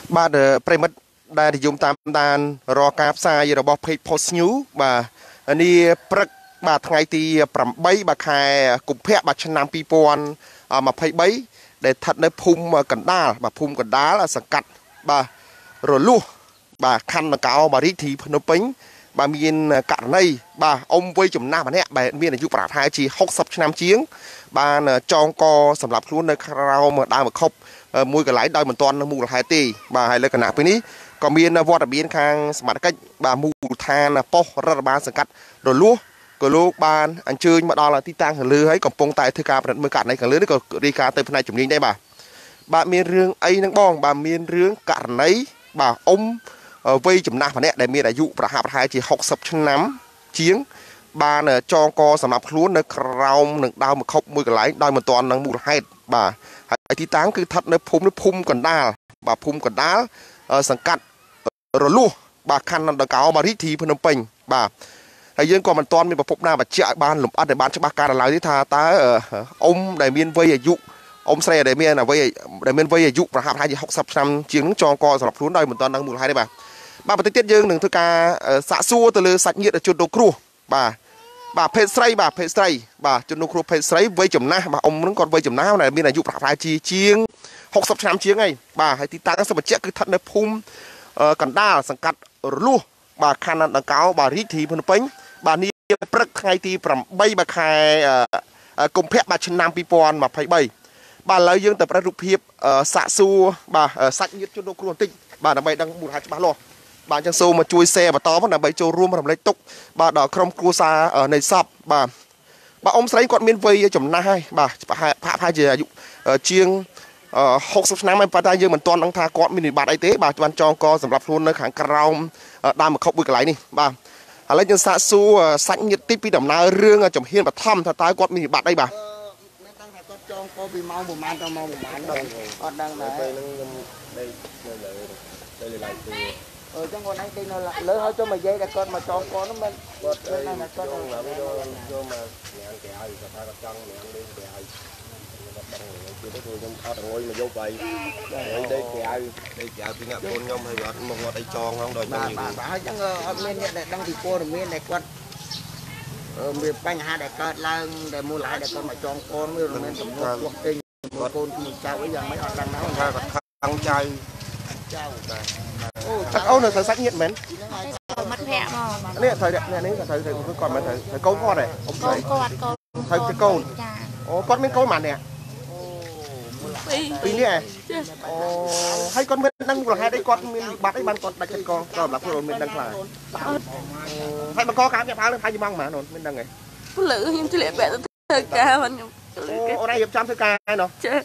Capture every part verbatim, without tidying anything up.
បាទប្រិមិត្តដែលនិយមតាមដានរកការផ្សាយរបស់ Page Post News បាទនេះព្រឹកបាទថ្ងៃទីប្រាំបីបាទខែកុម្ភៈបាទឆ្នាំពីរពាន់ម្ភៃបីដែលស្ថិតនៅភូមិកណ្ដាលបាទភូមិកណ្ដាលសង្កាត់បាទរលួសបាទខណ្ឌនគរបាទរាជធានីភ្នំពេញបាទមានករណីបាទអ៊ំវ័យចំណាស់ម្នាក់បាទមានអាយុប្រហែលជាហុកសិបឆ្នាំជាងបានចងកសម្រាប់ខ្លួននៅក្រោមដើមម្ខុបមួយកន្លែងដោយមិនទាន់មូលហេតុទេបាទហើយលក្ខណៈពេលនេះក៏មានវត្តមានខាងសមាជិកបាទមូលដ្ឋានប៉ុស្តិ៍រដ្ឋបាលសង្កាត់រលួសក៏លោកបានអញ្ជើញមកដល់ទីតាំងខាងលើហើយកំពុងតែធ្វើការប្រតិបត្តិមើលករណីខាងលើនេះក៏រាយការណ៍ទៅផ្នែកជំនាញដែរបាទបាទមានរឿងអីហ្នឹងបងបាទមានរឿងករណីបាទអ៊ំវ័យចំណាស់ម្នាក់ដែលមានអាយុប្រហាក់ប្រហែលជាហុកសិបឆ្នាំជាងបានចងកសម្រាប់ខ្លួននៅក្រោមនឹងដើមម្ខុបមួយកន្លែងដោយមិនទាន់នឹងមូលហេតុបាទហើយទីតាំងគឺស្ថិតនៅភូមិភូមិកណ្ដាលបាទភូមិកណ្ដាលសង្កាត់រលួសបាទខណ្ឌនគរបាទរាជធានីភ្នំពេញបាទហើយយើងក៏មិនទាន់មានប្រភពណាបញ្ជាក់ឲ្យបានលម្អិតឲ្យបានច្បាស់ការឡើយទេថាតើអ៊ំដែលមានវ័យអាយុអ៊ំស្រីដែលមានវ័យដែលមានវ័យអាយុប្រហែលប្រហែលជាហុកសិបឆ្នាំជាងនឹងចងកសម្រាប់ខ្លួនដោយមិនទាន់នឹងមូលហេតុទេបាទបាទបន្តិចទៀតយើងនឹងធ្វើការសាកសួរទៅលើសាច់ញាតិជនរងគ្រោះបាទបាទភេទស្រីបាទភេទស្រីបាទជនរងគ្រោះភេទស្រីវ័យចំណាស់បាទអ៊ំនឹងគាត់វ័យចំណាស់ដែលមានអាយុប្រហែលជាជាងហុកសិបឆ្នាំជាងហើយបាទហើយទីតាំងសុបជាគឺស្ថិតនៅភូមិកណ្ដាលសង្កាត់រលួសបាទខណ្ឌដង្កោបាទរាជធានីភ្នំពេញបាទនេះព្រឹកថ្ងៃទីប្រាំបីបាទខែកុម្ភៈបាទឆ្នាំពីរពាន់ម្ភៃបីបាទឥឡូវយើងទៅប្រែរូបភាពសាកសួរបាទសាច់ញាតិជនរងគ្រោះបន្តិចបាទដើម្បីដឹងមូលហេតុច្បាស់លាស់បាទអញ្ចឹងសូមមកជួយ share បន្តផងដើម្បីចូលរួមរំលែកទុកបាទដល់ក្រុមគ្រួសារនៃសពបាទបាទអ៊ំស្រីគាត់មានវ័យចំណាស់ហើយបាទប្រហែលប្រហែលជាអាយុជាងហុកសិបឆ្នាំហើយប៉ុន្តែយើងមិនទាន់ដឹងថាគាត់មានវិបត្តិអីទេបាទបានចងកសម្រាប់ខ្លួននៅខាងក្រោមដើមម្ខុបមួយកន្លែងនេះបាទឥឡូវយើងសាកសួរសាច់ញាតិទីពីដំណើររឿងចំហៀនបឋមថាតើគាត់មានវិបត្តិអីបាទមិនដឹងថាគាត់ចងកពីម៉ោងប្រហែលដល់ម៉ោងប្រហែលដល់អត់ដឹងដែរពេលហ្នឹងខ្ញុំដេកនៅលើទៅលើឡៃទូអឺចឹងគាត់ឯងដេកនៅលើហើយចូលមកនិយាយតែគាត់មកចងកនោះមិនគាត់មិនដឹងថាគាត់ចូលមកចូលមកញ៉ាំគេឲ្យគាត់ថាគាត់ចង់ញ៉ាំលេងគេឲ្យគាត់ដឹងគឺទៅខ្ញុំអត់ងុយមកយកបាយហើយដេកគេឲ្យដេកគេឲ្យពីអ្នកបងខ្ញុំហើយអត់មកគាត់អីចងហ្នឹងដល់ខ្ញុំបាទហើយចឹងអត់មានអ្នកដែលដឹងពីព័ត៌មានដែលគាត់មានបញ្ហាដែលកើតឡើងដែលមូលហេតុដែលគាត់មកចងកូនវាមិនមែនសំណួរពោះពេញកូនពីចៅអីយ៉ាងម៉េចអត់ដឹងដែរថាគាត់ខាងចៅចៅបាទអូតាអូននៅសាច់ញាតិមែនមិត្តភក្តិមកនេះត្រូវអ្នកនេះក៏ត្រូវត្រូវគាត់មិនត្រូវត្រូវកូនគាត់ដែរអ៊ំស្រីគាត់កូនត្រូវទៅកូនចាអូគាត់មានកូនប៉ុន្មាននាក់ពីរពីរនាក់អូហើយគាត់មានដឹងមូលហេតុអីគាត់មានវិបត្តិអីបានគាត់ដាច់ចិត្តកងក៏សម្រាប់ខ្លួនមានដឹងខ្លះហើយបង្កការញាប់ហើយហើយម៉ោងប៉ុន្មានអូនមានដឹងហ៎ព្រលឺខ្ញុំឆ្លៀតបែកទៅធ្វើការបានខ្ញុំអូនឯងរៀបចំធ្វើការហើយណោះចា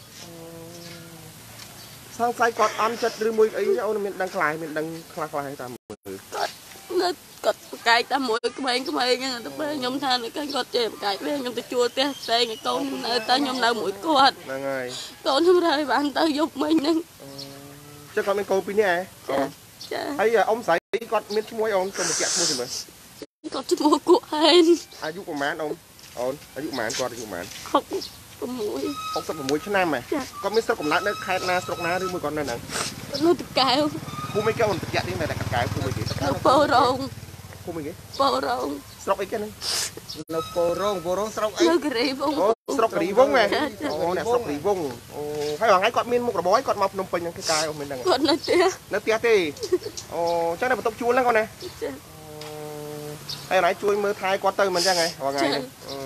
សង្ស័យគាត់អន់ចិត្តឬមួយអីអូនមានដឹងខ្លះមានដឹងខ្លះខ្លះតាមមើលគាត់នៅគាត់ប្រកែកតាមមួយក្មេងៗហ្នឹងទៅខ្ញុំថាគាត់ចេះប្រកែកវិញខ្ញុំទៅជួលផ្ទះផ្សេងឲ្យកូននៅតែខ្ញុំនៅមួយគាត់ហ្នឹងហើយកូនខ្ញុំរើបានទៅយប់មិញហ្នឹងចុះគាត់មានកូនពីរនាក់ហ៎ចាហើយអ៊ំស្រីគាត់មានឈ្មោះអូនសូមបញ្ជាក់ឈ្មោះទៅមើលគាត់ឈ្មោះគក់ហេនអាយុប្រហែលអូនអូនអាយុប្រហែលគាត់អាយុប្រហែលហុក៦ហុកសិប៦ឆ្នាំហ៎គាត់មានស្រុកកំណើតនៅខេត្តណាស្រុកណាឬមួយគាត់នៅហ្នឹងនៅតកែវភូមិអីគេអូនបញ្ជាក់នេះនៅតែកែវភូមិអីគេនៅពោរងភូមិអីគេពោរងស្រុកអីគេហ្នឹងនៅពោរងពោរងស្រុកអីនៅគិរីវង្សអូស្រុកគិរីវង្សហ៎អូអ្នកស្រុកគិរីវង្សអូហើយថ្ងៃគាត់មានមុខរបរគាត់មកភ្នំពេញហ្នឹងគេកែអូនមានហ្នឹងគាត់នៅផ្ទះនៅផ្ទះទេអូចឹងនៅបន្ទប់ជួលហ្នឹងអូនណាចាហើយណៃជួយមើលថែគាត់ទៅមិនចឹងហ៎ថ្ងៃនេះ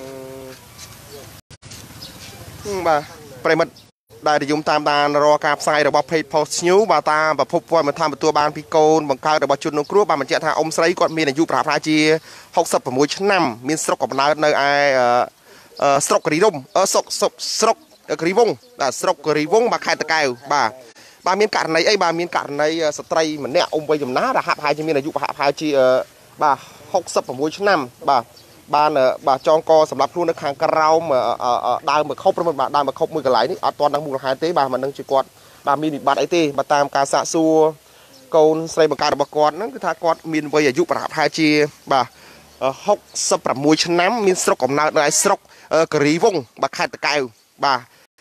អឺបាទប្រិមិត្តដែលនិយមតាមដានរកការផ្សាយរបស់ Page Post News បាទតាមប្រភពព័ត៌មានថាទទួលបានពីកូនបង្កើតរបស់ជនរងគ្រោះបានបញ្ជាក់ថាអ៊ំស្រីគាត់មានអាយុប្រហែលជាហុកសិប៦ឆ្នាំមានស្រុកកំណើតនៅឯស្រុកគិរីរំអឺស្រុកស្រុកគិរីវង្សបាទស្រុកគិរីវង្សបាទខេត្តតាកែវបាទបាទមានករណីអីបាទមានករណីស្ត្រីម្នាក់អ៊ំវ័យចំណាស់ដែលហាក់ប្រហែលជាមានអាយុប្រហែលជាបាទហុកសិប៦ឆ្នាំបាទបានបាទចងកសម្រាប់ខ្លួននៅខាងក្រោមដើមម្ខុបឬបាទដើមម្ខុបមួយកន្លែងនេះអត់ទាន់ដឹងមូលហេតុទេបាទមិនដឹងជាគាត់បាទមានវិបត្តិអីទេបាទតាមការសាកសួរកូនស្រីបង្កើតរបស់គាត់ហ្នឹងគឺថាគាត់មានវ័យអាយុប្រហែលជាបាទហុកសិប៦ឆ្នាំមានស្រុកកំណើតនៅឯស្រុកគិរីវង្សបាទខេត្តតាកែវបាទ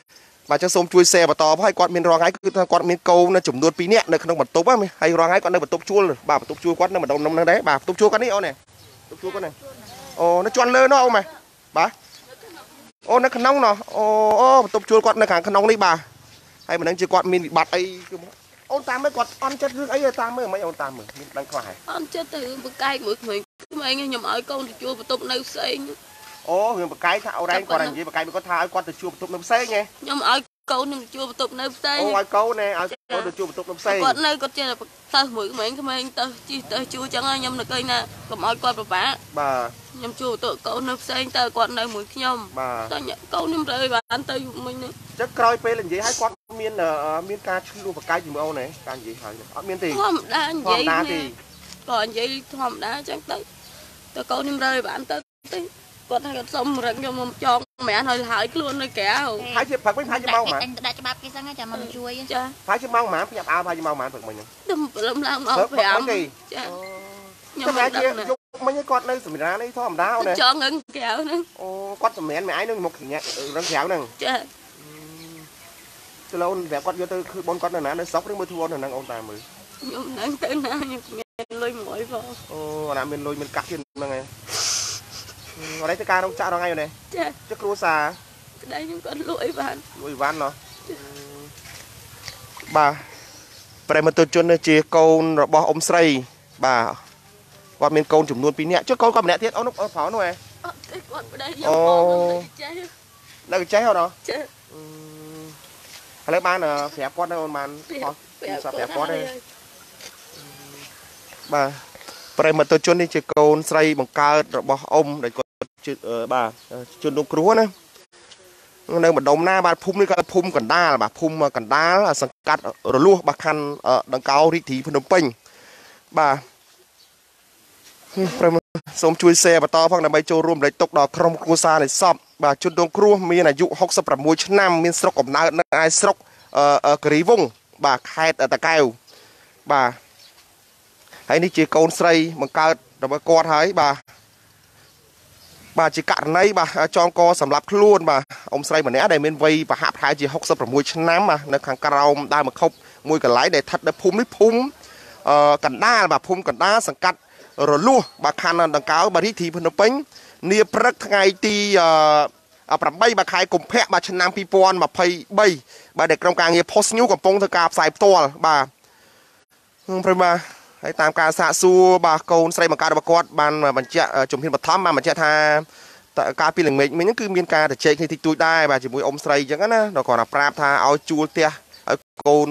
bà cho xôm chui xe bà to hay quạt miền rong ấy cứ quạt miền câu nó chủng đuôi pí nẹt nơi không bật tốp á hay rong ấy quạt nơi bật tốp chua bà bật tốp chua quạt nơi bật đông nông đấy bà tốp chua con đi ô này tốp chua con này ô nó choăn lơ nó ông mày bà ô nó khăn nông nó ô ô tốp chua quạt nơi hàng khăn nông đi bà hay mà đang chưa quạt miền bị bạt ấy ôn tam mới quạt on chất nước ấy tam mới mấy ôn tam mới đang khoai on chất từ bực cay bực mình mấy anh nhầm ở con thì chua bật tốp nơi xây ô huyền bậc cái thảo đây còn làm gì bậc cái có thao con từ chua tụt nấm xe nghe nhưng mà ai câu nhưng chua tụt nấm xe ô ai câu này ai câu từ chua tụt nấm xe con nơi con chơi là tơ mũi mấy cái mấy tơ chi tơ chua chẳng ai nhầm là cây nè còn ai con bà bả bà nhầm chua tụi câu nấm xe tơ con nơi mũi nhom bà tơ nhận câu nấm rơi và ăn tơ mình này chắc coi pe là gì hai con miên là miên ca chua bậc cái gì mà ô này ca gì hỏi ở miên thì không đá gì nè còn gì không đá chẳng tới tơ câu nấm rơi và ăn tơ con hay xong rồi cho cho mẹ hơi hại luôn nơi kẻ phải chứ phải phải chứ mau mà anh đã cho bắp cái sáng cho mà chui phải chứ mau mà nhập ao phải chứ mau mà thật mình đâm lâm lang mau phải ấm nhưng mà kia dục mấy cái con đây sầm ra đây thò đau này cho ngân kẹo nữa ô con sầm mẹ mẹ ấy nó một nhẹ răng kẹo nè từ lâu vẽ con vô từคือbốn con này nó sốc đến mưa thua này năng ông ta mới nhưng năng tới na nhưng lôi mũi vào ô là mình lôi mình cắt trên là ngày ở đây tất cả đông chợ đó ngay rồi này chắc lúa xà đây những con lũi ván lũi ván nó bà bây giờ tôi chôn chia câu rồi bỏ ống sấy bà qua miền câu chủng luôn pí nhẹ trước câu còn nhẹ thiết ông nó pháo nó này ô đây cháy không đó lấy ban là phép con đây màn sao phép con đây bà bây giờ tôi chôn đi chia câu sấy bằng cao rồi bỏ ống để bà chôn đông cua này nơi mà đông na bà phum đi cái phum cần đa là bà phum mà cần đá là sẵn cắt rồi luôn bà khăn ở đằng cao đi thì Phnom Penh bà sống chui xe bà to phong là bay châu rùm lấy tốc đỏ krom cua sa này sập bà chôn đông cua miền là dụ học sập làm mùi chân nam miền sọc ẩm na ai sọc ở cái vùng bà khai ở tại cao bà hãy đi chỉ câu xây bằng cao rồi bà quạt thấy bà bà chỉ cạn này bà cho co sầm lấp luôn bà ông say mà né đây bên vây và hạ hai chỉ học sập mùi chân nám mà nó hàng cào đai mà không mùi cả lái để thật để phum lấy phum cần đa bà phum cần đa sẵn cắt rồi luôn bà khăn đằng cáo bà đi thì Phnom Penh nia prek ngày ti ở bầm bay bà khai cùng phe bà chân nam pipon mà pay bay bà để trong càng nghe post new của phong thơ cạp xài to bà không bà hãy tạm cả xạ xua bà câu say mà ca bà quạt bàn mà mình chạy chụp hình bật thắm mà mình chạy tha tại ca pi lần mình mình cứ miên ca để chơi thì tôi đai bà chỉ mũi ôm say chẳng á nó còn là prap tha ao chua tia ao côn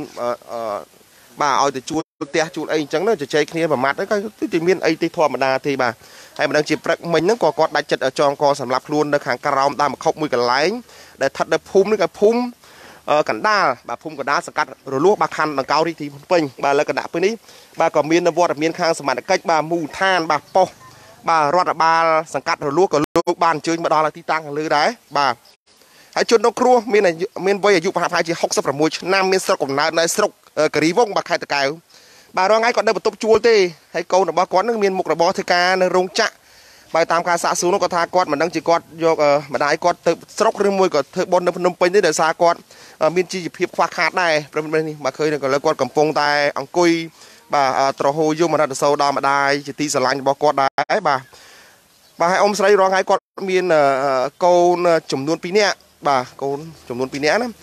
bà ao từ chua tia chua ấy chẳng nó chỉ chơi kia mà mặt đấy cái tự miên ấy thì thua mà đa thì bà hay mà đang chụp mình nó còn quạt đại chật ở tròn co sầm lấp luôn được hàng cào đa mà không mũi cả lái để thật để phum cái phum cảnh đa bà phum cả đá sạc cắt rồi luộc bà khăn đằng cao đi thì Penh bà lấy cả đá bênนี้bà còn miên vọt miên khang sầm mặt cách bà mù than bà po bà rót bà sạc cắt rồi luộc cả luộc bàn chơi mà đó là tí tăng lư đấy bà hãy chôn đông cua miên này miên vây ở dụ bà phải chỉ học sắp phải mùi nam miên sọc còn lại này sọc cái rí vong bà khai từ cài bà đó ngay còn đây một tốp chua tê hay câu là ba quán nước miên mục là bó thê ca nơi rong chạ bài tam ca xã xuống nó có tha quạt mà đang chỉ quạt vô mà đại quạt từ sọc riêng mùi có thợ bon nó Phnom Penh tới để xa quạt miên chi hiệp khoa khát này mà khơi này còn lấy quạt cầm phong tai ăn cùi bà trò hồ vô mà ra được sâu đo mà đai chỉ ti sờ lạnh bỏ quạt đái bà bà hai ông say rong hai quạt miên câu chủng luôn pí nè bà câu chủng luôn pí nè lắm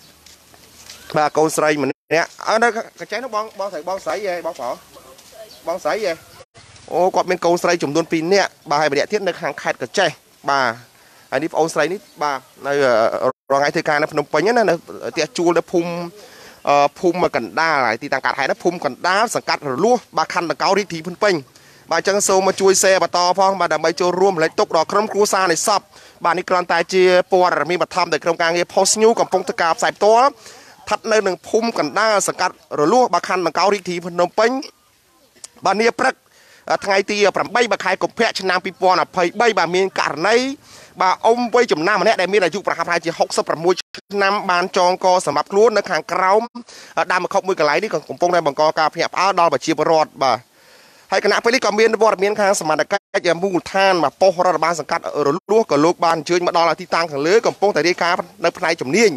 bà câu say mình nè ở đây cái trái nó bong bong thầy bong sấy về bong phở bong sấy về ô quạt bên câu say chủng luôn pí nè bà hai bà đẻ thiết nước hàng khai cái trái bà anh đi ông say nít bà này rong hai thầy ca nó Phnom Penh nhá này tiệt chua nó phum phum mà cần đa lại thì tăng cát hay nó phum cần đá sẵn cắt rồi luôn bà khăn là cao đi thì Phnom Penh bà chân sâu mà chui xe bà to phong bà đã bay cho room lấy tốc độ krom cua sa này sập bà ní còn tài chia po là mi bà tham để trong càng nghe post new còn phong thơ cạp sài to thật nơi đừng phum cần đa sẵn cắt rồi luôn bà khăn là cao đi thì Phnom Penh bà nia prek ngày thì bầm bay bà khai cục phe chân nam pipo là phải bay bà miên cả này bà ông vây chùm nam mà nè đây miên là chụp bà hai chỉ học sắp mùi năm bàn tròn co sầm mập luôn nó hàng cào đam mà không mùi cái lái đi còn cùng phong đây bằng co cà phê áo đo bà chia bờ rọt bà hay cái nạp phải đi cầm miên vọt miên khang sầm mặt cái cái giờ mù than mà po ra bàn sẵn cắt ở lúa cả lúa bàn chơi mà đo là thi tăng thằng lưới cầm phong tại đi cá nơi này chùm niên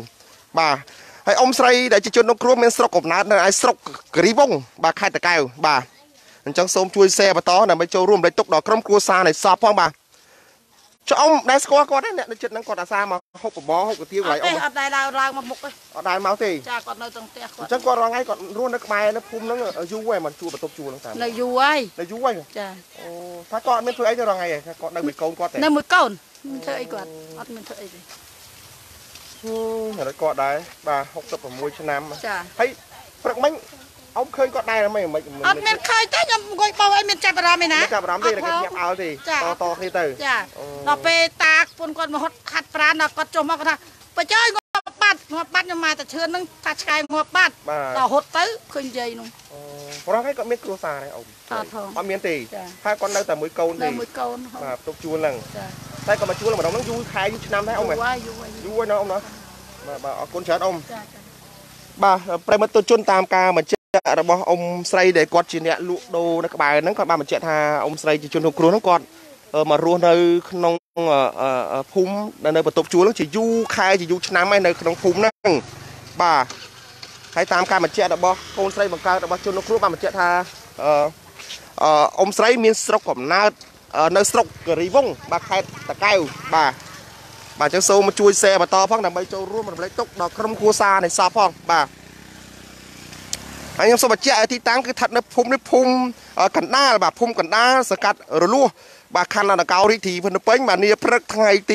បាទហើយអ៊ំស្រីដែលជាជនរងគ្រោះមានស្រុកកំណើតនៅឯស្រុកគិរីវង្សបាទខេត្តតាកែវបាទអញ្ចឹងសូមជួយ share បន្តដើម្បីចូលរួមរំលែកទុក្ខដល់ក្រុមគ្រួសារនៃសពផងបាទចុះអ៊ំដែលស្គាល់គាត់ទេអ្នកនៅចិត្តហ្នឹងគាត់អាសាមកហូបបបរហូបកាទៀវកន្លែងអ៊ំអត់ដែរឡើងមកមុខទេអត់ដែរមកទេចាគាត់នៅtrongផ្ទះគាត់អញ្ចឹងគាត់រងថ្ងៃគាត់រស់នៅក្បែរនៅភូមិហ្នឹងយូរហើយមិនជួបបន្ទប់ជួលហ្នឹងតាមនៅយូរហើយនៅយូរហើយចាអូថាគាត់អត់មានធ្វើអីទេរងថ្ងៃគាត់នៅមួយកូនគាត់ទេនៅមួយកូនធ្វើអីគាត់អត់មានធ្វើអីទេហឺហើយគាត់ដែរបាទហុកសិបប្រាំមួយឆ្នាំចាហើយព្រឹកមិញអ៊ំឃើញគាត់ដែរមិនមិនអត់មានឃើញទេខ្ញុំអង្គុយបោអីមានចាប់អារម្មណ៍ឯណាចាប់អារម្មណ៍ទេគេញាប់អើទេតតគ្នាទៅចាដល់ពេលតាពុនគាត់មកហត់ខាត់ប្រានដល់គាត់ចុះមកគាត់ថាបើចើងាប់បាត់ងាប់បាត់ខ្ញុំមកតែឈឿនហ្នឹងថាឆ្កែងាប់បាត់ដល់ហត់ទៅឃើញយាយនោះអូប្រហែលគាត់មានគ្រួសារដែរអ៊ំអត់ផងអត់មានទេហើយគាត់នៅតែមួយកូនទេនៅមួយកូនបាទបន្ទប់ជួលហ្នឹងចាតែគាត់មកជួលម្ដងហ្នឹងយូរខែយូរឆ្នាំដែរអ៊ំហ៎យូរហើយយូរហើយយូរហើយណាអ៊ំណាបាទបាទអរគុណច្រើនអ៊ំចាចាបាទប្រិមត្តជនតាមការបញ្ជាក់របស់អ៊ំស្រីដែលគាត់ជាអ្នកលក់ដូរនៅក្បែរហ្នឹងគាត់បានបញ្ជាក់ថាអ៊ំស្រីជាជនរងគ្រោះហ្នឹងគាត់មករស់នៅក្នុងភូមិនៅបន្ទប់ជួលហ្នឹងជាយូរខែជាយូរឆ្នាំហើយនៅក្នុងភូមិហ្នឹងបាទហើយតាមការបញ្ជាក់របស់កូនស្រីបង្កើតរបស់ជនរងគ្រោះបានបញ្ជាក់ថាអឺអ៊ំស្រីមានស្រុកកំណើតនៅស្រុកគិរីវង្សបាទខេត្តតាកែវបាទបាទអញ្ចឹងសូមមកជួយ share បន្តផងដើម្បីចូលរួមរំលែកទុក្ខដល់ក្រុមគ្រួសារនៃសពផងបាទហើយខ្ញុំសូមបញ្ជាក់ទីតាំងគឺស្ថិតនៅភូមិនេះភូមិកណ្ដាលបាទភូមិកណ្ដាលសង្កាត់រលួសបាទខណ្ឌនគររាជធានីភ្នំពេញបាទនាព្រឹកថ្ងៃទី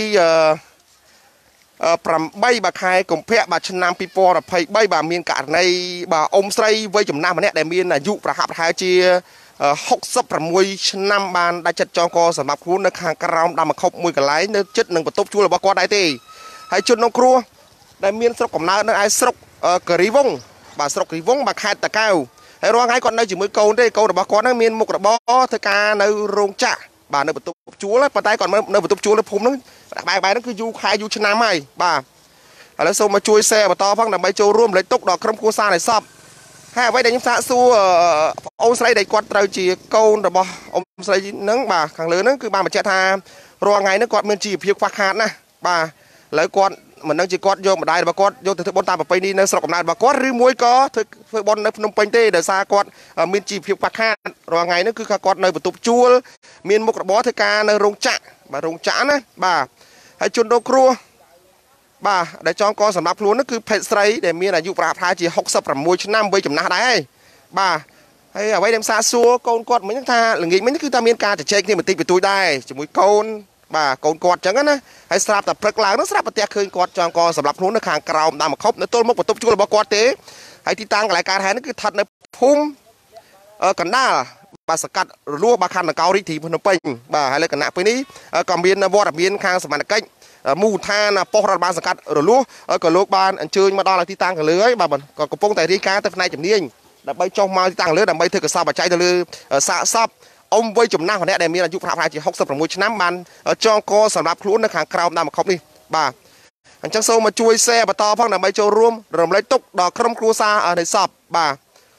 ប្រាំបីបាទខែកុម្ភៈបាទឆ្នាំពីរពាន់ยี่สิบสามបាទមានករណីបាទអ៊ំស្រីវ័យចំណាស់ម្នាក់ដែលមានអាយុប្រហាក់ប្រហែលជាហុកសិបប្រាំមួយឆ្នាំបានដាច់ចិត្តចងកសម្រាប់ខ្លួននៅខាងក្រោមដើមម្ខុបមួយកន្លែងនៅជិតនឹងបន្ទប់ជួលរបស់គាត់ដែរទេហើយជនរងគ្រោះដែលមានស្រុកកំណើតនៅឯស្រុកគិរីវង្សបាទស្រុកគិរីវង្សបាទខេត្តតាកែវហើយរាល់ថ្ងៃគាត់នៅជាមួយកូនទេកូនរបស់គាត់ហ្នឹងមានមុខរបរធ្វើការនៅរោងចក្របាទនៅបន្ទប់ជួលប៉ុន្តែគាត់នៅបន្ទប់ជួលនៅភូមិហ្នឹងបែបបែបហ្នឹងគឺយូរខែយូរឆ្នាំហើយបាទឥឡូវសូមមកជួយ share បន្តផងដើម្បីចូលរួមលេខទុកដល់ក្រុមគ្រួសារនៃសពហើយអ្វីដែលខ្ញុំសាកសួរអូនស្រីដែលគាត់ត្រូវជាកូនរបស់អ៊ំស្រីហ្នឹងបាទខាងលើហ្នឹងគឺបានបញ្ជាក់ថារាល់ថ្ងៃហ្នឹងគាត់មានជីវភាពខ្វះខាតណាស់បាទឥឡូវគាត់មិនដឹងជាគាត់យកម្ដាយរបស់គាត់យកទៅធ្វើបុណ្យតាមប្រពៃណីនៅស្រុកកំណើតរបស់គាត់ឬមួយក៏ធ្វើធ្វើបុណ្យនៅភ្នំពេញទេដោយសារគាត់មានជីវភាពខ្វះខាតរាល់ថ្ងៃហ្នឹងគឺគាត់នៅបន្ទប់ជួលមានមុខរបរធ្វើការនៅរោងចក្របាទរោងចក្រណាបាទហើយជនរងគ្រោះបាទដែលចងកសម្រាប់ខ្លួននោះគឺភេទស្រីដែលមានអាយុប្រហែលប្រហែលជាហុកសិបប្រាំមួយឆ្នាំវ័យចំណាស់ដែរហើយបាទហើយអ្វីដែលសាសួរកូនគាត់មិញថាល្ងាចមិញគឺថាមានការជជែកគ្នាបន្តិចបន្តួចដែរជាមួយកូនបាទកូនគាត់អញ្ចឹងណាហើយស្រាប់តែព្រឹកឡើងនោះស្រាប់ប្រទះឃើញគាត់ចងកសម្រាប់ខ្លួននៅខាងក្រោមដើមម្ខុបនៅទល់មុខបន្ទប់ជួលរបស់គាត់ទេហើយទីតាំងកន្លែងកើតហេតុនេះគឺស្ថិតនៅភូមិកណ្ដាលបាទសង្កាត់រលួសបាទខណ្ឌនគររាជធានីភ្នំពេញបាទហើយលើគណៈពេលនេះក៏មានវត្តមានខាងសមត្ថកិច្ចមូលដ្ឋានប៉ុស្តិ៍រដ្ឋបាលសង្កាត់រលួសក៏លោកបានអញ្ជើញមកដល់ទីតាំងខាងលើហើយបាទក៏កំពុងតែរាយការណ៍ទៅផ្នែកជំនាញដើម្បីចុះមកទីតាំងលើដើម្បីធ្វើកសោបបច្ច័យទៅលើសាកសពអ៊ំវ័យចំណាស់ម្នាក់ដែលមានអាយុប្រហែលជាហុកសិបប្រាំមួយឆ្នាំបានចងកសម្រាប់ខ្លួននៅខាងក្រោមដើមម្ខុបនេះបាទអញ្ចឹងសូមមកជួយ share បន្តផងដើម្បីចូលរួមរំលែកទុក្ខដល់ក្រុមគ្រួសារនៃសពបាទ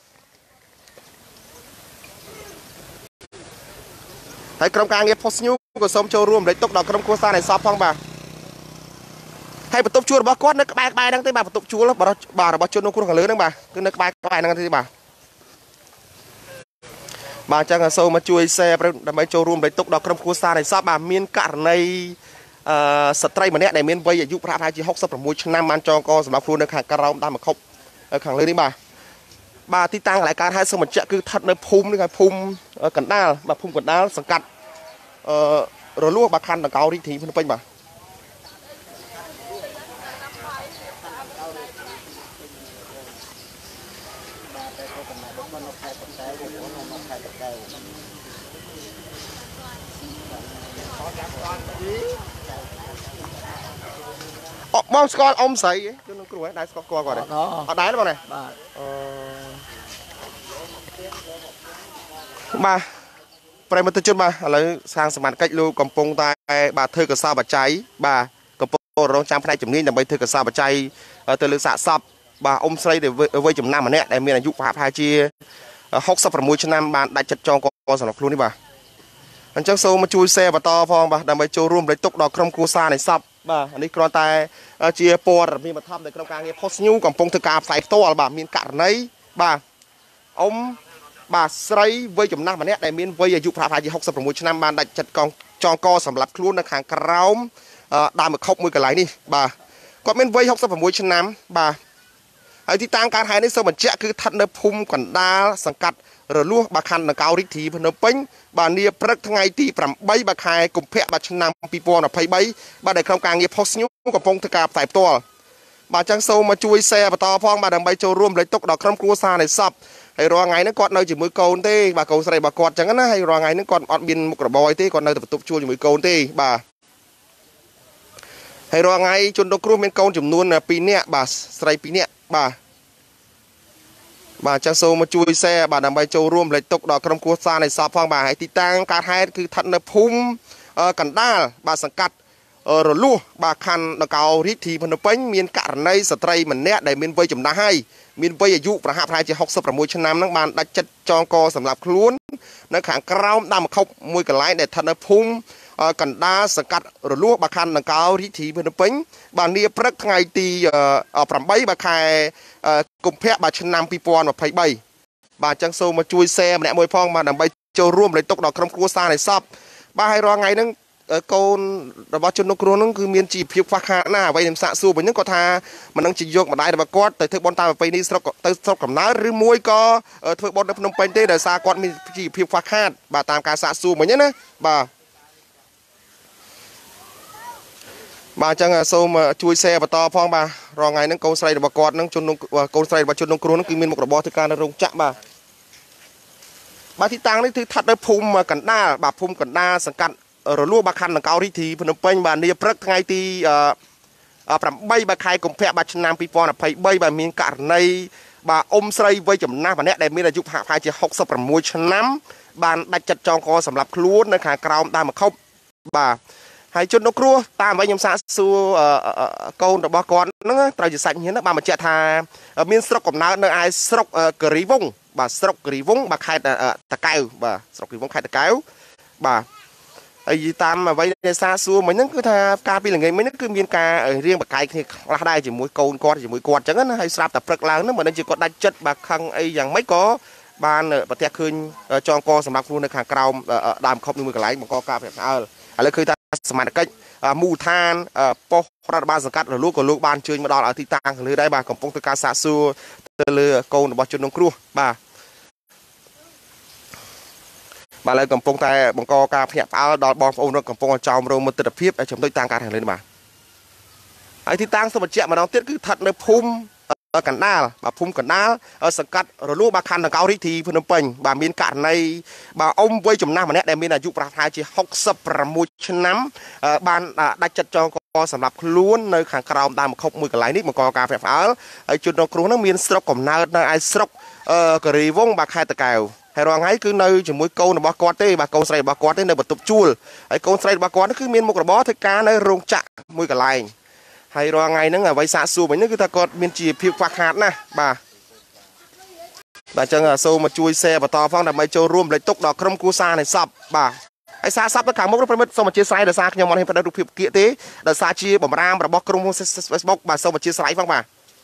ហើយក្រុមការងារ Post News ក៏សូមចូលរួមរំលែកទុក្ខដល់ក្រុមគ្រួសារនៃសពផងបាទហើយបន្ទប់ជួលរបស់គាត់នៅក្បែរក្បែរហ្នឹងទេបាទបន្ទប់ជួលបាទរបស់ជនរងគ្រោះខាងលើហ្នឹងបាទគឺនៅក្បែរក្បែរហ្នឹងទេបាទបាទអញ្ចឹងសូមមកជួយ share ដើម្បីចូលរួមរំលែកទុក្ខដល់ក្រុមគ្រួសារនៃសពបាទមានករណីអឺស្ត្រីម្នាក់ដែលមានវ័យអាយុប្រហែលជាហុកសិបប្រាំមួយឆ្នាំបានចងកសម្រាប់ខ្លួននៅខាងក្រោមដើមម្ខុបខាងលើនេះបាទបាទទីតាំងកន្លែងកើតហេតុសូមបញ្ជាក់គឺស្ថិតនៅភូមិនេះហើយភូមិកណ្ដាលបាទភូមិកណ្ដាលសង្កាត់អឺរលួសបាទខណ្ឌនគររាជធានីភ្នំពេញបាទអបងស្គាល់អ៊ំស្រីជនរងគ្រោះដែរស្គាល់គាត់គាត់អត់ដែរបងណាបាទអឺបាទប្រិមត្តជនបាទឥឡូវខាងសមាជិកលោកកំពុងតែបាទធ្វើកសោបច្ច័យបាទកំពុងរងចាំផ្នែកជំនាញដើម្បីធ្វើកសោបច្ច័យទៅលើសាកសពបាទអ៊ំស្រីដែលវ័យចំណាស់ម្នាក់ដែលមានអាយុប្រហែលជាហុកសិបប្រាំមួយឆ្នាំបានដាច់ចិត្តចងកសម្រាប់ខ្លួននេះបាទអញ្ចឹងសូមមកជួយ share បន្តផងបាទដើម្បីចូលរួមលេខទុកដល់ក្រុមគ្រួសារនៃសពបាទនេះគ្រាន់តែជាព័ត៌មានបឋមនៅក្នុងការងារ Post News កំពុងធ្វើការផ្សាយផ្ទាល់បាទមានករណីបាទអ៊ំបាទស្រីវ័យចំណាស់ម្នាក់ដែលមានវ័យអាយុប្រហែលជា66ឆ្នាំបានដាច់ចិត្តកងចងកសម្រាប់ខ្លួននៅខាងក្រោមដើមម្ខុបមួយកន្លែងនេះបាទគាត់មានវ័យ66ឆ្នាំបាទហើយទីតាំងការហែនេះសូមបញ្ជាក់គឺស្ថិតនៅភូមិកណ្ដាលសង្កាត់រលួសបាទខណ្ឌនគររាជធានីភ្នំពេញបាទនាព្រឹកថ្ងៃទីប្រាំបីបាទខែកុម្ភៈបាទឆ្នាំពីរពាន់ម្ភៃបីបាទដែលក្រុមការងារ Post News កំពុងធ្វើការផ្សាយផ្ទាល់បាទអញ្ចឹងសូមមកជួយ share បន្តផងបាទដើម្បីចូលរួមលេខទុកដល់ក្រុមគ្រួសារនៃសពហើយរាល់ថ្ងៃហ្នឹងគាត់នៅជាមួយកូនទេបាទកូនស្រីរបស់គាត់អញ្ចឹងណាហើយរាល់ថ្ងៃហ្នឹងគាត់អត់មានមុខរបរអីទេគាត់នៅតែបន្ទប់ជួលជាមួយកូនទេបាទហើយរាល់ថ្ងៃជនរងគ្រោះមានកូនចំនួនពីរនាក់បាទស្រីពីរនាក់បាទបាទអញ្ចឹងសូមមកជួយ share បាទដើម្បីចូលរួមលេខទុកដល់ក្រុមគ្រួសារនៃសពផងបាទហើយទីតាំងកើតហេតុគឺស្ថិតនៅភូមិកណ្ដាលបាទសង្កាត់រលួសបាទខណ្ឌនគររាជធានីភ្នំពេញមានករណីស្ត្រីម្នាក់ដែលមានវ័យចំណាស់ហើយមានវ័យអាយុប្រហែលប្រហែលជា66ឆ្នាំហ្នឹងបានដាច់ចិត្តចងកសម្រាប់ខ្លួននៅខាងក្រោមដើមម្ខុបមួយកន្លែងដែលស្ថិតនៅភូមិកណ្ដាលសង្កាត់រលួសបាទខណ្ឌនគររាជធានីភ្នំពេញបាទនាព្រឹកថ្ងៃទីប្រាំបីបាទខែកុម្ភៈបាទឆ្នាំពីរពាន់ម្ភៃបីបាទអញ្ចឹងសូមមកជួយ share ម្នាក់មួយផងបាទដើម្បីចូលរួមលេខទុកដល់ក្រុមគ្រួសារនៃសពបាទហើយរាល់ថ្ងៃហ្នឹងកូនរបស់ជនរងគ្រោះហ្នឹងគឺមានជីវភាពខ្វះខាតណាស់អ្វីខ្ញុំសាកសួរវិញហ្នឹងគាត់ថាមិននឹងជាយកម្ដាយរបស់គាត់ទៅធ្វើបុណ្យតាមប្រពៃណីស្រុកទៅស្រុកកំណើតឬមួយក៏ធ្វើបុណ្យនៅភ្នំពេញទេដោយសារគាត់មានជីវភាពខ្វះខាតបាទតាមការសាកសួរមិញណាបាទបាទអញ្ចឹងសូមជួយ share បន្តផងបាទរងថ្ងៃហ្នឹងកូនស្រីរបស់គាត់ហ្នឹងជនកូនស្រីរបស់ជនរងគ្រោះហ្នឹងគឺមានមុខរបរធ្វើការនៅរោងចក្របាទបាទទីតាំងនេះគឺស្ថិតនៅភូមិកណ្ដាលបាទភូមិកណ្ដាលសង្កាត់រលួសបាទខណ្ឌនគររាជធានីភ្នំពេញបាទនាព្រឹកថ្ងៃទីប្រាំបីបាទខែកុម្ភៈបាទឆ្នាំពីរពាន់ម្ភៃបីបាទមានករណីបាទអ៊ំស្រីវ័យចំណាស់ម្នាក់ដែលមានអាយុប្រហែលជា66ឆ្នាំបានដាច់ចិត្តចងកសម្រាប់ខ្លួននៅខាងក្រោមដើមម្ខុបបាទហើយជនរងគ្រោះតាមអ្វីខ្ញុំសាកសួរកូនរបស់គាត់ហ្នឹងត្រូវជាសាច់ញាតិណាបានបញ្ជាក់ថាមានស្រុកកំណើតនៅឯស្រុកគិរីវង្សបាទស្រុកគិរីវង្សបាទខេត្តតាកែវបាទស្រុកគិរីវង្សខេត្តតាកែវបាទហើយតាមអ្វីដែលសាកសួរមិញហ្នឹងគឺថាការពីល្ងាចមិញហ្នឹងគឺមានការរៀងបកាយគ្នាខ្លះដែរជាមួយកូនគាត់ជាមួយគាត់អញ្ចឹងណាហើយស្រាប់តែព្រឹកឡើងហ្នឹងមិនដឹងជាគាត់ដាច់ចិត្តបាទខឹងអីយ៉ាងម៉េចក៏បានប្រទះឃើញចងកសម្រាប់ខ្លួននៅខាងក្រោមដើមខុបមួយកន្លែងបង្កការផ្ទះផ្អើលឥឡូវឃើញថាសមាជិកមូលដ្ឋានប៉ុស្តិ៍រដ្ឋបាលសង្កាត់រលួសក៏លោកបានជើញមកដល់ទីតាំងខាងលើដែរបាទកំពុងធ្វើការសាកសួរទៅលើកូនរបស់ជនរងគ្រោះបាទបាទឥឡូវកំពុងតែបង្កការភ្ញាក់ផ្អើលដល់បងប្អូនកំពុងចោមរោមមិត្តភាពជំនួយតាំងការខាងលើនេះបាទហើយទីតាំងសូមបញ្ជាក់ម្ដងទៀតគឺស្ថិតនៅភូមិកណ្ដាលបាទភូមិកណ្ដាលសង្កាត់រលួសបាទខណ្ឌនគររាជធានីភ្នំពេញបាទមានករណីបាទអ៊ំវ័យចំណាស់ម្នាក់ដែលមានអាយុប្រហែលជា66ឆ្នាំបានដាច់ចិត្តចងកសម្រាប់ខ្លួននៅខាងក្រោមដើមម្ខុបមួយកន្លែងនេះបង្កការភ្ញាក់ផ្អើលហើយជនរងគ្រោះហ្នឹងមានស្រុកកំណើតនៅឯស្រុកគិរីវង្សបាទខេត្តតាកែវហើយរងថ្ងៃគឺនៅជាមួយកូនរបស់គាត់ទេបាទកូនស្រីរបស់គាត់ទេនៅបន្ទប់ជួលហើយកូនស្រីរបស់គាត់គឺមានមុខរបរធ្វើការនៅរោងចក្រមួយកន្លែងហើយរាល់ថ្ងៃហ្នឹងអ្វីសាកសួរវិញហ្នឹងគឺថាគាត់មានជីវភាពខ្វះខាតណាស់បាទបាទអញ្ចឹងសូមមកជួយ share បន្តផងដើម្បីចូលរួមលេខទុកដល់ក្រុមគ្រួសារនៃសពបាទហើយសារសពទៅខាងមុខប្រិមិត្តសូមអធិស្ឋានដោយសារខ្ញុំអត់ហ៊ានបដិរូបភាពគៀកទេដោយសារជាបំរាមរបស់ក្រុម Facebook បាទសូមអធិស្ឋានផងបាទ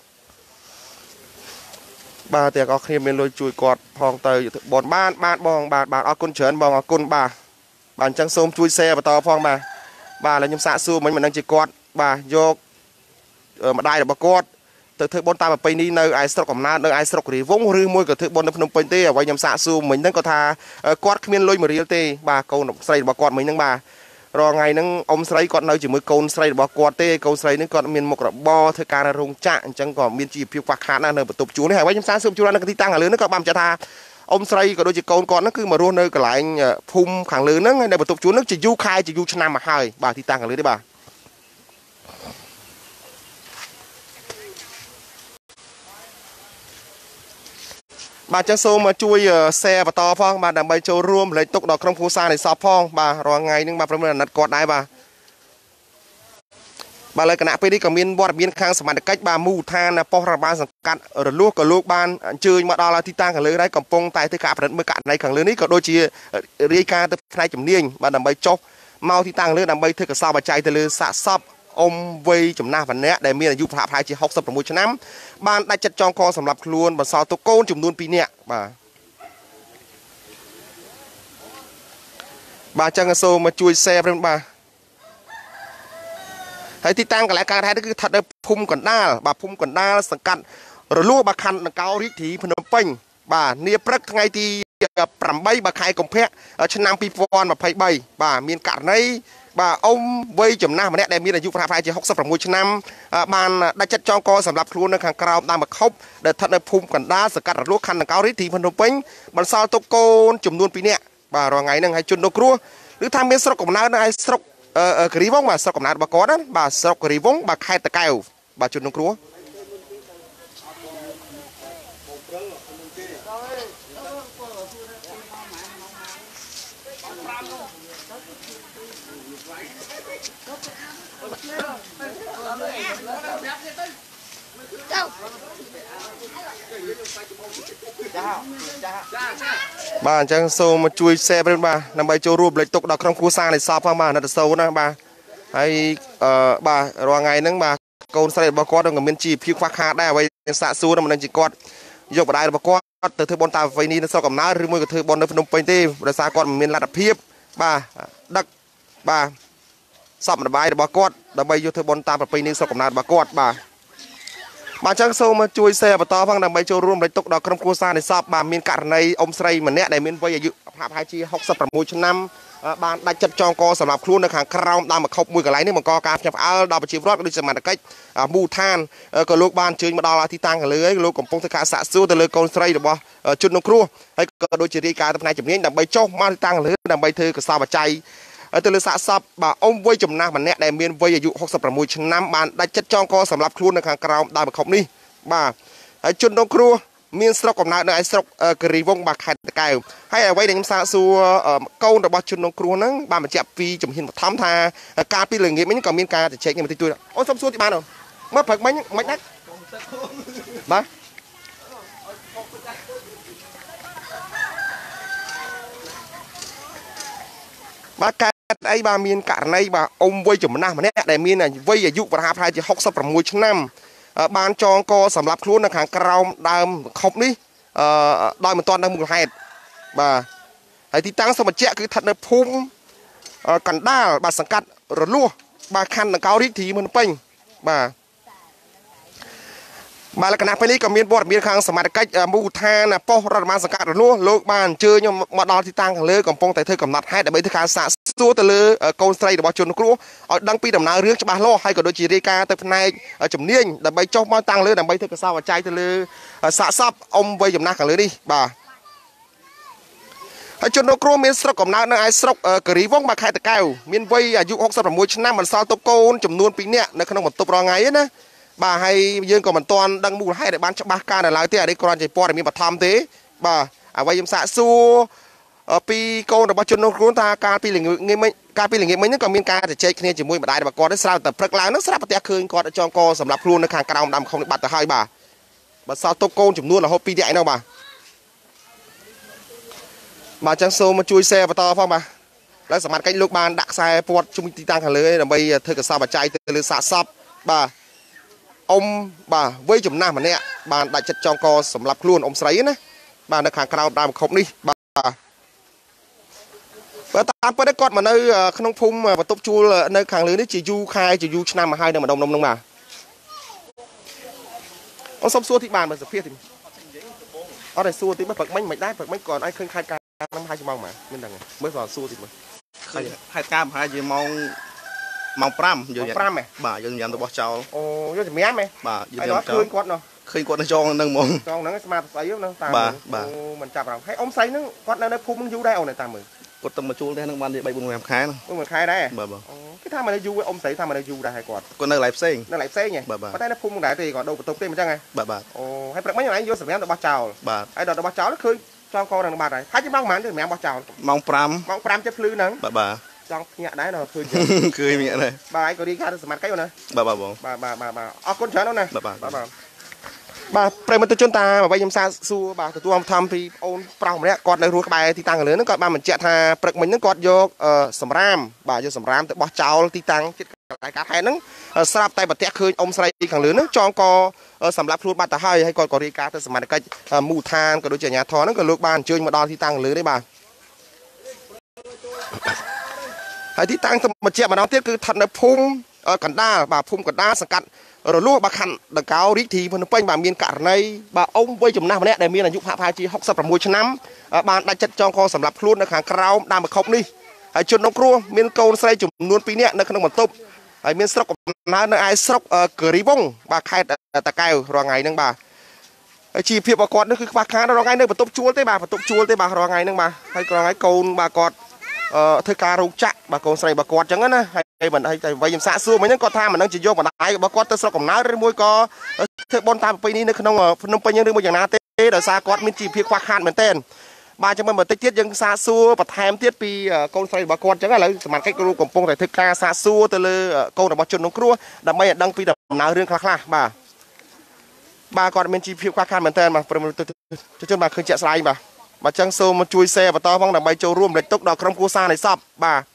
បាទទាំងអស់គ្នាមានលុយជួយគាត់ផងទៅបងបានបានបងបាទបាទអរគុណច្រើនបងអរគុណបាទបាទអញ្ចឹងសូមជួយ share បន្តផងបាទបាទឥឡូវខ្ញុំសាកសួរមិញមិនដឹងជាគាត់បាទយកម្ដាយរបស់គាត់ទៅធ្វើបុណ្យតាមប្រពៃណីនៅឯស្រុកកំណើតនៅឯស្រុកគិរីវង្សឬមួយក៏ធ្វើបុណ្យនៅភ្នំពេញទេអ្វីខ្ញុំសាកសួរមិញហ្នឹងគាត់ថាគាត់គ្មានលុយមួយរៀលទេបាទកូនស្រីរបស់គាត់មិញហ្នឹងបាទរាល់ថ្ងៃហ្នឹងអ៊ំស្រីគាត់នៅជាមួយកូនស្រីរបស់គាត់ទេកូនស្រីហ្នឹងគាត់មានមុខរបរធ្វើការនៅរោងចក្រអញ្ចឹងក៏មានជីវភាពខ្វះខាតណាស់នៅបន្ទប់ជួលនេះហើយខ្ញុំសាកសួរជួលនៅទីតាំងខាងលើហ្នឹងគាត់បានបញ្ជាក់ថាអ៊ំស្រីក៏ដូចជាកូនគាត់ហ្នឹងគឺមករស់នៅកន្លែងភូមិខាងលើហ្នឹងហើយនៅបន្ទប់ជួលហ្នឹងជាយូរខែជាយូរឆ្នាំមកហើយបាទទីតាំងខាងលើនេះបាទបាទចឹងសូមជួយ share បន្តផងបាទដើម្បីចូលរួមលេខទុកដល់ក្រុមគ្រួសារនៃសពផងបាទរាល់ថ្ងៃហ្នឹងបាទប្រិមត្តអាណិតគាត់ដែរបាទបាទលើគណៈពេលនេះក៏មានវត្តមានខាងសមាជិកបាទមូលដ្ឋានប៉ុស្តិ៍រដ្ឋបាលសង្កាត់រលួសក៏លោកបានអញ្ជើញមកដល់ទីតាំងខាងលើដែរកំពុងតែធ្វើការប្រតិបត្តិមើលករណីខាងលើនេះក៏ដូចជារាយការណ៍ទៅផ្នែកជំនាញបាទដើម្បីចុះមកទីតាំងលើដើម្បីធ្វើកសោបបច្ច័យទៅលើសាកសពអ៊ំវ័យចំណាស់ម្នាក់ដែលមានអាយុប្រហែលជាหกสิบหกឆ្នាំបានដាច់ចិត្តចងកសម្រាប់ខ្លួនបន្សល់ទុកកូនចំនួនពីរនាក់បាទបាទចឹងសូមមកជួយ share ព្រមបាទហើយទីតាំងកន្លែងកើតហេតុគឺស្ថិតនៅភូមិកណ្ដាលបាទភូមិកណ្ដាលសង្កាត់រលួបាទខណ្ឌនគររាជធានីភ្នំពេញបាទនាព្រឹកថ្ងៃទីeightបាទខែកុម្ភៈឆ្នាំtwo thousand twenty-threeបាទមានករណីបាទអ៊ំវ័យចំណាស់ម្នាក់ដែលមានអាយុប្រហែលជាหกสิบหกឆ្នាំបានដាច់ចិត្តចងកសម្រាប់ខ្លួននៅខាងក្រោមដើមម្ខុបដែលស្ថិតនៅភូមិកណ្ដាលសង្កាត់រលួខណ្ឌនគររាជធានីភ្នំពេញបន្សល់ទុកកូនចំនួនពីរនាក់បាទរាល់ថ្ងៃហ្នឹងហើយជនរងគ្រោះឬថាមានស្រុកកំណើតនៅឯស្រុកគិរីវង្សបាទស្រុកកំណើតរបស់គាត់ណាបាទស្រុកគិរីវង្សបាទខេត្តតាកែវបាទជនរងគ្រោះបាទអញ្ចឹងសូមមកជួយ share ព្រមបាទដើម្បីចូលរួមលេខទុកដល់ក្រុមគ្រួសារនៃសពផងបាទណិតសូនណាបាទហើយអឺបាទរាល់ថ្ងៃហ្នឹងបាទកូនស្រីរបស់គាត់ក៏មានជីវភាពខ្វះខាតដែរអ្វីសាកសួរមិនដឹងជាគាត់យកបដាយរបស់គាត់ទៅធ្វើបុណ្យតាមប្រពៃណីនៅស្រុកកំណើតឬមួយក៏ធ្វើបុណ្យនៅភ្នំពេញទេដោយសារគាត់មិនមានលទ្ធភាពបាទដឹកបាទសពបាយរបស់គាត់ដើម្បីយកធ្វើបុណ្យតាមប្រពៃណីស្រុកកំណើតរបស់គាត់បាទបាទចឹងសូមមកជួយ share បន្តផងដើម្បីចូលរួមលេខទុកដល់ក្រុមគ្រួសារនៃសពបាទមានករណីអ៊ំស្រីម្នាក់ដែលមានវ័យអាយុប្រហែលជាหกสิบหกឆ្នាំបានដាច់ចិត្តចងកសម្រាប់ខ្លួននៅខាងក្រោមដើមម្ខុបមួយកន្លែងនេះបង្កការភ្ញាក់ផ្អើលដល់ប្រជាពលរដ្ឋក៏ដូចសមត្ថកិច្ចមូលដ្ឋានក៏លោកបានអញ្ជើញមកដល់ទីតាំងខាងលើហើយលោកកំពុងធ្វើការសាកសួរទៅលើកូនស្រីរបស់ជនរងគ្រោះហើយក៏ដូចជារាយការណ៍ទៅផ្នែកជំនាញដើម្បីចុះមកទីតាំងខាងលើដើម្បីធ្វើកសោបច្ច័យទៅលើសាកសពបាទអ៊ំវ័យចំណាស់ម្នាក់ដែលមានវ័យអាយុหกสิบหกឆ្នាំបានដាច់ចិត្តចងកសម្រាប់ខ្លួននៅខាងក្រោមដើមម្ខុបនេះបាទហើយជនរងគ្រោះមានស្រុកកំណើតនៅឯស្រុកគិរីវង្សបាទខេត្តតាកែវហើយអ្វីដែលខ្ញុំសាកសួរកូនរបស់ជនរងគ្រោះហ្នឹងបានបញ្ជាក់ពីជំហានបឋមថាការពីល្ងាចមិញក៏មានការជជែកគ្នាបន្តិចតួចអូនសុំសួរទីបានអូនមើលព្រឹកមិញមិនដាច់បាទបាទកើតអីបាទមានករណីបាទអ៊ំវ័យចំណាស់ម្នាក់ដែលមានវ័យអាយុប្រហែលជាหกสิบหกឆ្នាំបានចងកសម្រាប់ខ្លួននៅខាងក្រោមដើមខុបនេះអឺដោយមិនទាន់ដឹងមូលហេតុបាទហើយទីតាំងសម្បជៈគឺស្ថិតនៅភូមិកណ្ដាលបាទសង្កាត់រលួសបាទខណ្ឌនគររាជធានីភ្នំពេញបាទបាទលក្ខណៈពេលនេះក៏មានព័ត៌មានខាងសមាជិកមូលដ្ឋានប៉ុស្តិ៍រដ្ឋបាលសង្កាត់រលួសលោកបានអញ្ជើញមកដល់ទីតាំងខាងលើកំពុងតែធ្វើកំណត់ហេតុដើម្បីធ្វើការសាកសួរទៅលើកូនស្រីរបស់ជនរងគ្រោះឲ្យដឹងពីដំណើររឿងច្បាស់លាស់ហើយក៏ដូចជារាយការណ៍ទៅផ្នែកជំនាញដើម្បីចុះមកតាំងលើដើម្បីធ្វើកសោបច្ច័យទៅលើសាកសពអ៊ំវ័យចំណាស់ខាងលើនេះបាទហើយជនរងគ្រោះមានស្រុកកំណើតនៅឯស្រុកគិរីវង្សបាទខេត្តតាកែវមានវ័យអាយុหกสิบหกឆ្នាំបន្សល់ទុកកូនចំនួនពីរនាក់នៅក្នុងបន្ទប់រងថ្ងៃណាបាទហើយយើងក៏មិនទាន់ដឹងមូលហេតុឲ្យបានច្បាស់ការនៅឡើយទេអានេះគ្រាន់តែព័ត៌មានបឋមទេបាទអ្វីខ្ញុំសាកសួរពីកូនរបស់ជនរងគ្រោះថាកាលពីល្ងាចមិញកាលពីល្ងាចមិញហ្នឹងក៏មានការជជែកគ្នាជាមួយម្ដាយរបស់គាត់ស្រាប់តែព្រឹកឡើងហ្នឹងស្រាប់តែឃើញគាត់ចងកសម្រាប់ខ្លួននៅខាងក្រោមដើមខុងនេះបាត់ទៅហើយបាទបាទសល់ទុកកូនចំនួនរហូតពីរនាក់ឯនោះបាទបាទចឹងសូមមកជួយ share បន្តផងបាទហើយសមាជិកលោកបានដាក់ខ្សែព័ទ្ធជុំទីតាំងខាងលើដើម្បីធ្វើកសោបច្ច័យទៅលើសាកសពបាទអ៊ំបាទវ័យចំណាស់ម្នាក់បានដាច់ចិត្តចងកសម្រាប់ខ្លួនអ៊ំស្រីណាបាទនៅខាងក្រោមដើមខុបនេះបាទបើតាមពិតគាត់មកនៅក្នុងភូមិបន្ទប់ជួលនៅខាងលើនេះជាយូរខែជាយូរឆ្នាំមកហើយនៅម្ដុំនំហ្នឹងបាទអូនសុំសួរទីបានមើលសភាទីអត់ឲ្យសួរទីមើលព្រឹកមិញមិនដែរព្រឹកមិញគាត់ឲ្យឃើញខេត្តការហ្នឹងហើយជាម៉ោងម៉ាមិនដឹងមើលគាត់សួរទីមើលខេត្តការប្រហែលជាម៉ោងម៉ោងfiveយើង fiveហ៎បាទយើងញ៉ាំរបស់ចោលអូយើងជំរាំហ៎បាទយើងញ៉ាំចោលឃើញគាត់នោះឃើញគាត់នៅចងហ្នឹងហ្មងចងហ្នឹងស្មាតស្អីហ្នឹងតាមអូមិនចាប់អារម្មណ៍ហើយអ៊ំស្រីហ្នឹងគាត់នៅនៅភូមិហ្នឹងយូរដែរអូនតាមមើលគាត់ទៅមកជួលទេហ្នឹងបាន3 4 5ខែហ្នឹងអូមួយខែដែរបាទបាទអូគេថាមកនៅយូរអ៊ំស្រីថាមកនៅយូរដែរហើយគាត់គាត់នៅកន្លែងផ្សេងនៅកន្លែងផ្សេងហ៎ប៉ុន្តែនៅភូមិហ្នឹងដែរទេគាត់ដូរបន្ទប់ទេមិនចឹងហ៎បាទបាទអូហើយព្រឹកមិញឯងយកសម្រាប់របស់ចោលបាទហើយដល់របស់ចោលឃើញចងកហ្នឹងបាត់ហើយហើយជាម៉ោងប៉ុន្មានទេសម្រាប់របស់ចោលម៉ោងfive ម៉ោងfiveចិត្តភ្លឺហ្នឹងបាទបាទចង់ភ្ញាក់ដែរដល់ឃើញឃើញភ្ញាក់ដែរបាទឯងក៏រីកាទៅសមត្ថកិច្ចអូនណាបាទបាទបងបាទបាទបាទអរគុណច្រើនអូនណាបាទបាទបាទបាទប្រិមត្តជនតាអ្វីខ្ញុំសាសួរបាទទទួលធម្មពីអូនប្រុសម្នាក់គាត់នៅរស់ក្បែរទីតាំងខាងលើហ្នឹងគាត់បានបញ្ជាក់ថាព្រឹកមិញហ្នឹងគាត់យកសម្រាមបាទយកសម្រាមទៅបោះចោលទីតាំងចិត្ត lại cá hai nắng sạp tay bật tẹt khơi ông say khẳng lớn nước cho co sầm lạp luôn ba tờ hai hay còn có đi cá từ sầm mặt cái mù than có đôi trẻ nhà thò nó còn lục bàn chơi mà đo thì tăng lưới đấy bà hay thì tăng một triệu mà nó tiếc cứ thật là phum cẩn đa bà phum cẩn đa sẵn cặn rồi lúc bà khăn đằng cao rít thì phần quanh bà miền cả này bà ông với chùm nam này để miền là giúp hạ phai chi học sập là mùi chân năm bạn đã chặt cho con sầm lạp luôn là kháng cao đam mà không đi hay chôn nông cua miền câu xây chùm luôn pi nè nó không một tôm hay miền sọc nó nó ai sọc cờ rí bông bà khai ta cài rồi ngày nâng bà chỉ phiệp bà cọt nó cứ bà khai nó rồi ngày nâng bà tôm chua tới bà bà tôm chua tới bà rồi ngày nâng bà hay còn ngày câu bà cọt thưa ca râu chặt bà câu xây bà cọt chẳng á hay mình hay vậy dùm xã xưa mấy những con tham mà nó chỉ vô mà đại bà cọt tới sọc còn nói môi co thưa bon tam pi ní nó không ở nông pi như một dạng nào thế đời xa cọt miền chỉ phiệp khoa khan mình tên ba cho mình một tiết dân xa xưa và thêm tiết pi con xây bà con chẳng là lấy mặt cách cua cầm pông tại thực ca xa xưa từ lư câu là bao chân nông cua đâm mấy đăng pi đập nào riêng khác là bà bà còn mình chỉ phiêu qua khan mình tên mà cho cho bà khơi chạy sai bà bà chẳng xô mà chui xe và to văng đâm bay châu ruộng để tốc độ không cua xa này sập bà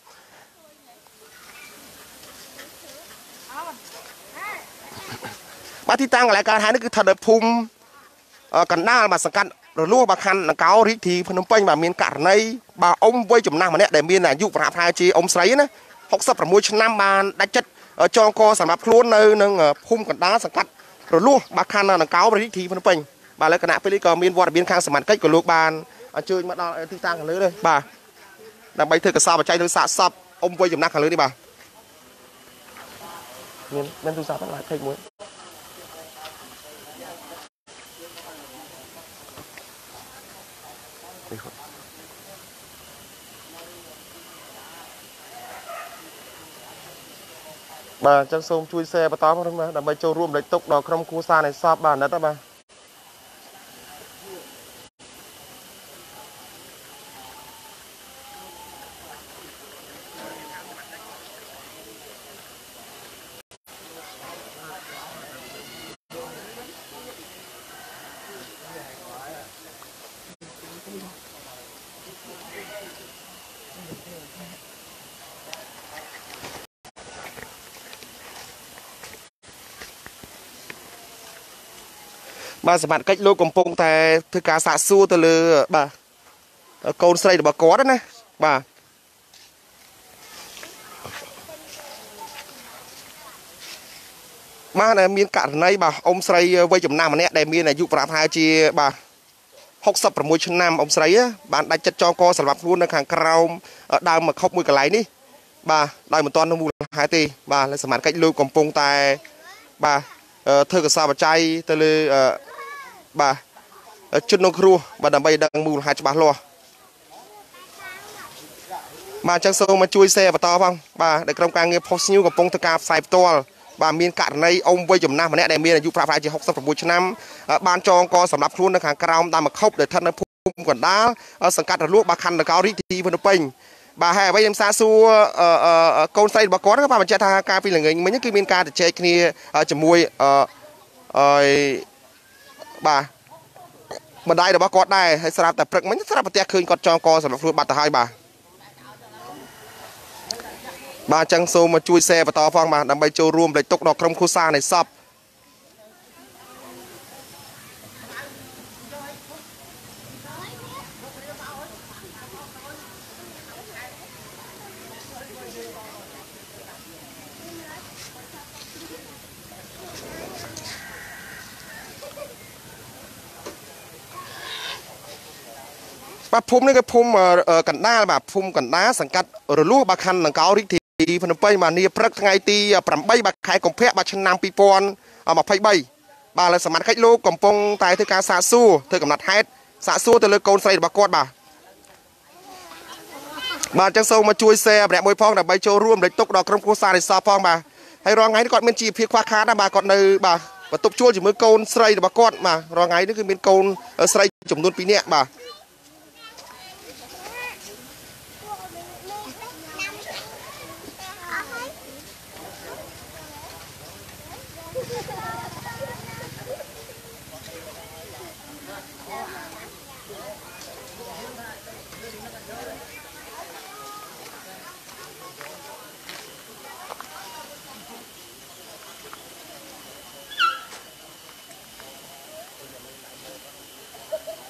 bà thì tăng lại cả hai nó cứ thật là phum cần đa mà sẵn cặn rồi lúa bà khăn là cáo rít thì phần nông bà miền cả này bà ông với chùm năm mà nè để miền là dụ và hai chi ông sấy nó học sắp là mùi năm bà đã chất ở cho co sản phẩm luôn nơi nâng phun còn đá sẵn cắt rồi lúa bà khăn là cáo rít thì phần nông bà lấy cái nạp với cái miền vọt miền khang sản phẩm cách của lúa bàn chơi mà đo thi tăng lưới đây bà là bay thưa cái sao mà chạy thưa xạ sập ông với chùm năm hàng lưới đi bà miền miền thu sao lại thay muối bà chẳng xông chui xe bà tóm không mà đầm bay châu ruộng để tốc độ không cua xa này sắp bà nét đó bà bà sẽ bạn cách lô cầm pông tại thư cá xạ xua từ lư bà con xây được bà có đó nè bà bà này miền cả này bà ông xây với chùm nam mà nè đây miền này dụ prap hai chi bà học sập mùi chân nam ông xây á bạn đã chặt cho con sản phẩm luôn ở hàng cao đang mà khóc mùi cả lấy đi bà đây một toàn nó mua hai tỷ bà là sản phẩm cách lô cầm pông tại bà thưa cái sao bà chay từ lư bà chân nông cua bà đầm bay đang mù hai ba lo bà chẳng sâu mà chui xe và to không bà để trong càng nghiệp post new của pông thực ca sai to bà miền cả này ông với chùm nam mà nè đây miền là giúp phải chỉ học xong một năm ban cho con sắm lắp luôn là hàng cao đang mà khóc để thân nó phun còn đá sẵn cắt là lúa bà khăn là cao rít thì vẫn pin bà hè bây em xa xua con xây bà có đó các bạn chơi tha ca phi là người mấy những cái miền ca để chơi kia chấm mùi bà mà đây là bà có đây hay sao tập mấy sao tập khơi con cho con sản phẩm bà ta hai bà bà chẳng xô mà chui xe và to phong mà đâm bay châu ruộng để tốc độ không khu xa này sập bà phun cái phun cẩn đá bà phun cẩn đá sẵn cắt rồi lúa bà khăn là cáo rít thì phần bay mà nia prắc ngày ti bẩm bay bà khai công phép bà chân nam pi pon mà phay bay bà là sắm mặt khách lô cầm pông tại thư ca xạ xu thư cầm nát hết xạ xu từ lơ côn xây bà con bà bà chẳng sâu mà chui xe đẹp môi phong là bay châu ruộng để tốc độ trong khu xa để xa phong bà hay rồi ngay còn bên chị phía khoa khá là bà còn nơi bà và tục chua chỉ mới côn xây bà con mà rồi ngay nó cứ bên côn xây chủng luôn pi nhẹ bà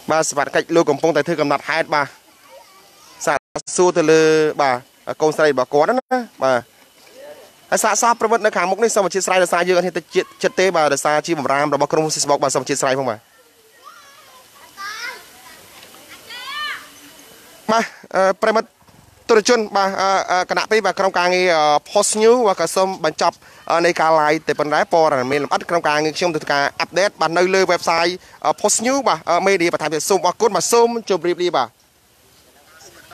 បាទសវត្ថកិច្ចលោកកំពុងតែធ្វើកំណត់ហេតុបាទសាកសួរទៅលើបាទកូនស្រីរបស់គាត់ណាបាទហើយសាកសោះប្រវត្តិនៅខាងមុខនេះសូមអធិស្ឋានដោយសារយើងអត់ហ៊ានទៅចិត្តទេបាទដោយសារជាបំរាមរបស់ក្រុម Facebook បាទសូមអធិស្ឋានផងបាទបាទប្រិមិត្តទុរជនបាទគណៈពេលបាទក្រុមការងារ Post New ក៏សូមបញ្ចប់នៃការ live តែប៉ុន្តែព័ត៌មានលម្អិតក្រុមការងារខ្ញុំទៅការ update បាទនៅលើ website Post New បាទ media បន្ថែមទៀតសូមអរគុណបាទសូមជម្រាបលាបាទ